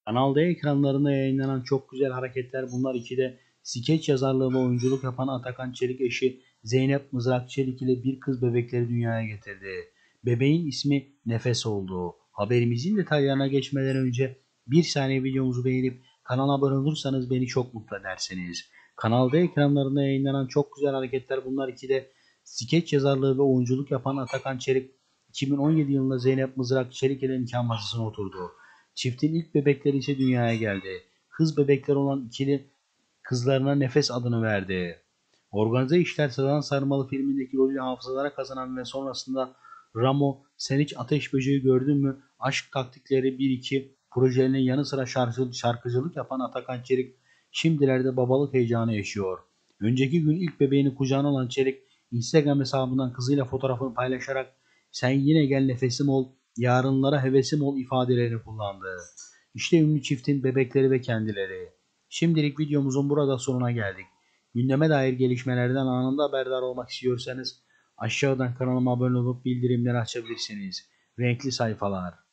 Kanal D ekranlarında yayınlanan Çok Güzel Hareketler Bunlar 2'de skeç yazarlığı ve oyunculuk yapan Atakan Çelik eşi Zeynep Mızrak Çelik ile bir kız bebekleri dünyaya getirdi. Bebeğin ismi Nefes oldu. Haberimizin detaylarına geçmeden önce bir saniye videomuzu beğenip kanala abone olursanız beni çok mutlu edersiniz. Kanal D ekranlarında yayınlanan Çok Güzel Hareketler Bunlar 2'de skeç yazarlığı ve oyunculuk yapan Atakan Çelik 2017 yılında Zeynep Mızrak Çelik ile nikah masasına oturdu. Çiftin ilk bebekleri ise dünyaya geldi. Kız bebekler olan ikili kızlarına Nefes adını verdi. Organize İşler Sıradan Sarmalı filmindeki rolüyle hafızalara kazanan ve sonrasında Ramo, Sen Hiç Ateş Böceği Gördün Mü, Aşk Taktikleri 1-2 projelerinin yanı sıra şarkıcılık yapan Atakan Çelik şimdilerde babalık heyecanı yaşıyor. Önceki gün ilk bebeğini kucağına alan Çelik Instagram hesabından kızıyla fotoğrafını paylaşarak "Sen yine gel nefesim ol, yarınlara hevesim ol" ifadelerini kullandı. İşte ünlü çiftin bebekleri ve kendileri. Şimdilik videomuzun burada sonuna geldik. Gündeme dair gelişmelerden anında haberdar olmak istiyorsanız aşağıdan kanalıma abone olup bildirimleri açabilirsiniz. Renkli sayfalar.